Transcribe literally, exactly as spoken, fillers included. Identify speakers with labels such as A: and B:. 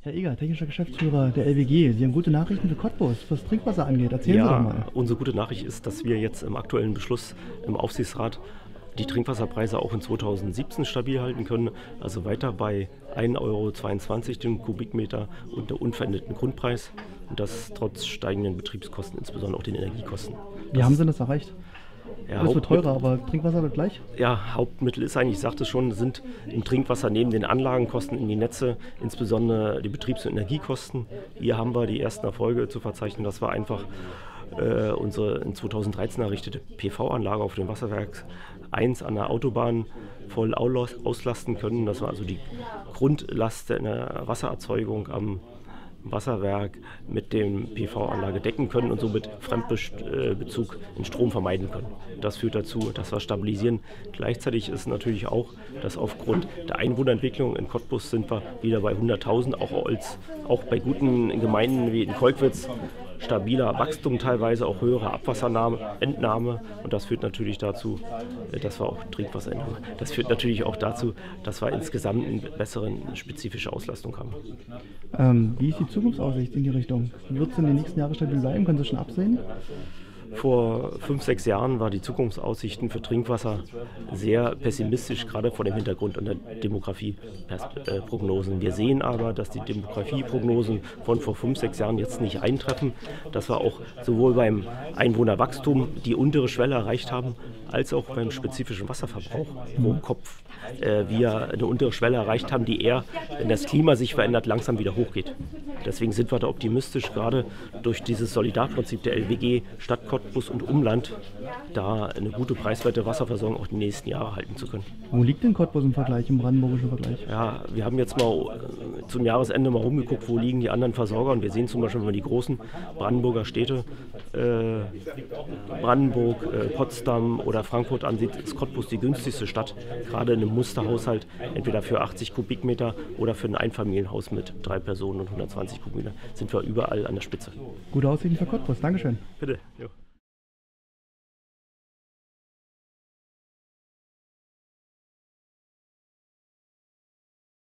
A: Herr Eger, technischer Geschäftsführer der L W G. Sie haben gute Nachrichten für Cottbus, was Trinkwasser angeht. Erzählen
B: ja,
A: Sie doch mal.
B: Unsere gute Nachricht ist, dass wir jetzt im aktuellen Beschluss im Aufsichtsrat die Trinkwasserpreise auch in zweitausendsiebzehn stabil halten können, also weiter bei ein Euro zweiundzwanzig dem Kubikmeter und der unveränderten Grundpreis, und das trotz steigenden Betriebskosten, insbesondere auch den Energiekosten.
A: Wie
B: das
A: haben Sie das erreicht?
B: Ja,
A: Alles wird teurer, aber Trinkwasser wird gleich?
B: Ja, Hauptmittel ist eigentlich, ich sagte es schon, sind im Trinkwasser neben den Anlagenkosten in die Netze, insbesondere die Betriebs- und Energiekosten. Hier haben wir die ersten Erfolge zu verzeichnen. Das war einfach äh, unsere in zweitausenddreizehn errichtete P V-Anlage auf dem Wasserwerk eins an der Autobahn voll auslasten können. Das war also die Grundlast der Wassererzeugung am Wasserwerk mit dem P V-Anlage decken können und somit Fremdbezug in Strom vermeiden können. Das führt dazu, dass wir stabilisieren. Gleichzeitig ist natürlich auch, dass aufgrund der Einwohnerentwicklung in Cottbus sind wir wieder bei hunderttausend, auch, als, auch bei guten Gemeinden wie in Kolkwitz, stabiler Wachstum teilweise, auch höhere Abwasserentnahme, und das führt natürlich dazu, dass wir auch Trinkwasserentnahme. Das führt natürlich auch dazu, dass wir insgesamt eine bessere spezifische Auslastung haben.
A: Ähm, wie ist die Zukunftsaussicht in die Richtung? Wird es in den nächsten Jahren stabil bleiben? Können Sie schon absehen?
B: Vor fünf, sechs Jahren war die Zukunftsaussichten für Trinkwasser sehr pessimistisch, gerade vor dem Hintergrund der Demografieprognosen. Wir sehen aber, dass die Demografieprognosen von vor fünf, sechs Jahren jetzt nicht eintreffen, dass wir auch sowohl beim Einwohnerwachstum die untere Schwelle erreicht haben, als auch beim spezifischen Wasserverbrauch pro Kopf äh, wir eine untere Schwelle erreicht haben, die eher, wenn das Klima sich verändert, langsam wieder hochgeht. Deswegen sind wir da optimistisch, gerade durch dieses Solidarprinzip der L W G, Stadt Cottbus und Umland, da eine gute preiswerte Wasserversorgung auch die nächsten Jahre halten zu können.
A: Wo liegt denn Cottbus im Vergleich, im brandenburgischen Vergleich?
B: Ja, wir haben jetzt mal zum Jahresende mal rumgeguckt, wo liegen die anderen Versorger, und wir sehen zum Beispiel, wenn man die großen Brandenburger Städte, äh, Brandenburg, äh, Potsdam oder Frankfurt ansieht, ist Cottbus die günstigste Stadt, gerade in einem Musterhaushalt, entweder für achtzig Kubikmeter oder für ein Einfamilienhaus mit drei Personen und hundertzwanzig Kubikmeter, sind wir überall an der Spitze.
A: Gute Aussichten für Cottbus, Dankeschön.
B: Bitte. Jo.